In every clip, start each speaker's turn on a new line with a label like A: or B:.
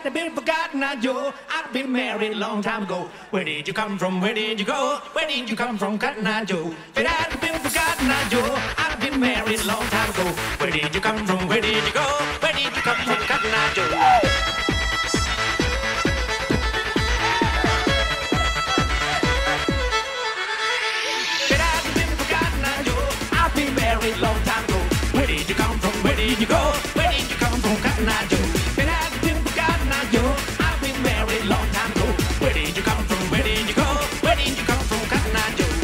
A: hadn't been forgotten, I Joe. I'd been married a long time ago. Where did you come from? Where did you go? Where did you come from, Cotton Eye Joe? If it hadn't been forgotten, I Joe. I'd been married a long time ago. Where did you come from? Where did you go? Where did you come from, Cotton Eye Joe? Long time ago. Where did you come from? Where did you go? Where did you come from, Cotton Eye Joe? And I've been forgotten, I Joe. I've been married long time ago. Where did you come from? Where did you go? Where did you come from, Cotton Eye Joe?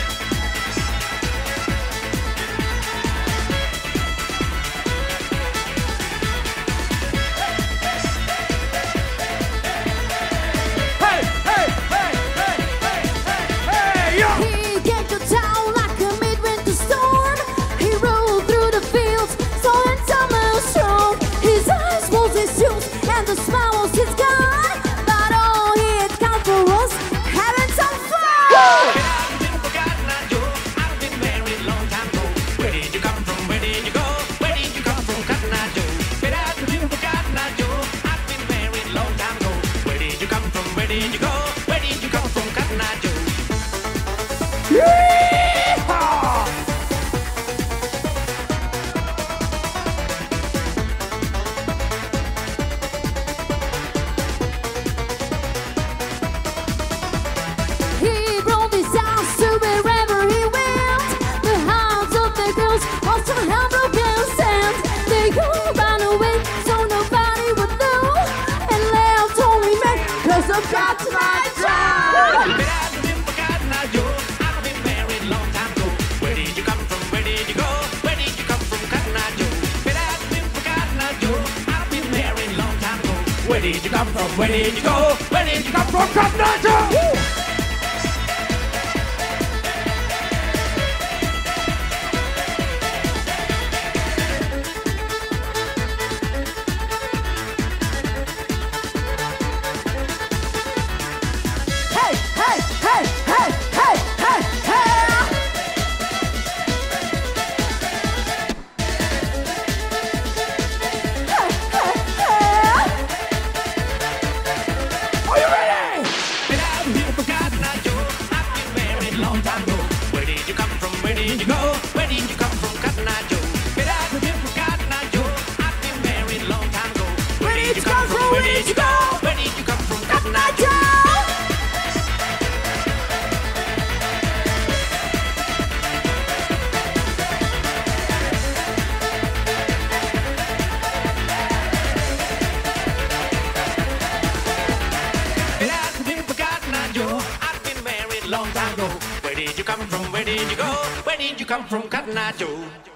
B: Hey, hey, hey, hey, hey, hey, hey, yo!
C: He came to town like a midwinter storm. He rolled through the fields, saw in summer storm. His eyes was his shoes, and the smile was his gun. But all he had come for was having some fun.
A: And I've been forgotten, I Joe. I've been married long time ago. Where did you come from? Where did you go? Where did you come from, Cotton Eye Joe? And I've been forgotten, I Joe. I've been married long time ago. Where did you come from? Where did you go? Where did you come from, Cotton Eye Joe?
B: Yeehaw!
C: He brought his house to wherever he went. The hearts of the girls also have broken sand. They all ran away so nobody would know, and left only men cause of Cotton Eye Joe.
A: And I've been forgotten, I Joe. I've been married long time ago. Where did you come from? Where did you go? Where did you come from, Cotton Eye Joe? And I've been forgotten, I Joe. I've been married long time ago. Where did you come from? Where did you go? Where did you come from, Cotton Eye Joe?
B: Hey, hey, hey, hey, hey, hey, hey! Are you ready?
A: And I've been forgotten, I Joe. I've been married long time ago. Where did you come from? Where did you go? Where did you come from, Cotton Eye Joe? And I've been forgotten, I Joe. I've been married long time ago. Where did you come from? Where did you go? Where did you come from, Cotton Eye Joe? And I've been forgotten, I Joe. I've been married long time ago. Where did you come from? Where did you go? Where did you come from, Cotton Eye Joe?